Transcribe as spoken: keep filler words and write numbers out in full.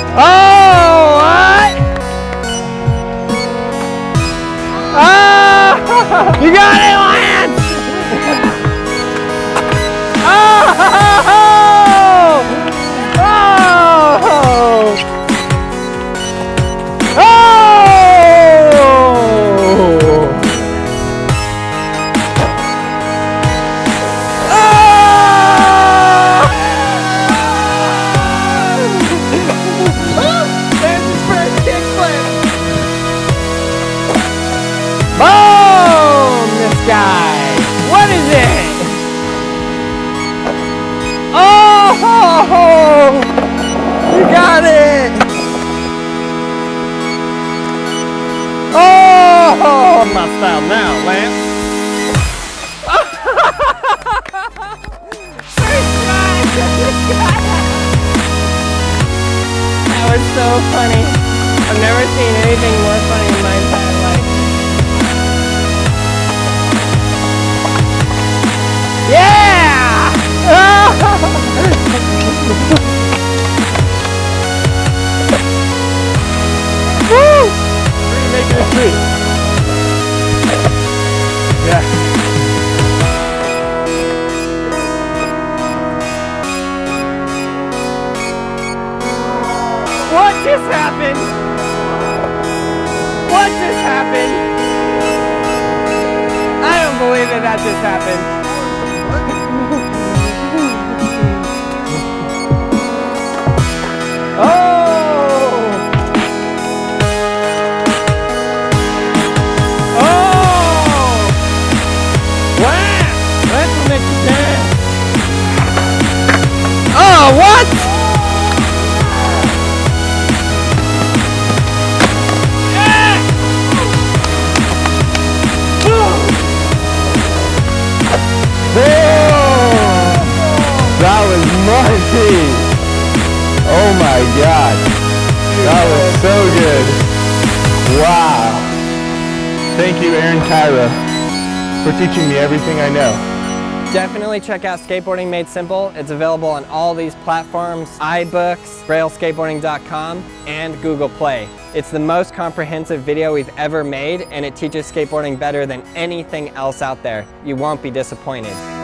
Oh, what? Oh, you got it, Lance! Oh! What is it? Oh, you got it. Oh, my style now, Lance. That was so funny. I've never seen anything more funny in my entire life. Yeah! Woo! We're making a tree. Yeah. What just happened? What just happened? I don't believe that that just happened. Oh, what? Yeah. That was mighty. Oh my God. That was so good. Wow. Thank you, Aaron Kyra, for teaching me everything I know. Definitely check out Skateboarding Made Simple. It's available on all these platforms, iBooks, Braille Skateboarding dot com, and Google Play. It's the most comprehensive video we've ever made, and it teaches skateboarding better than anything else out there. You won't be disappointed.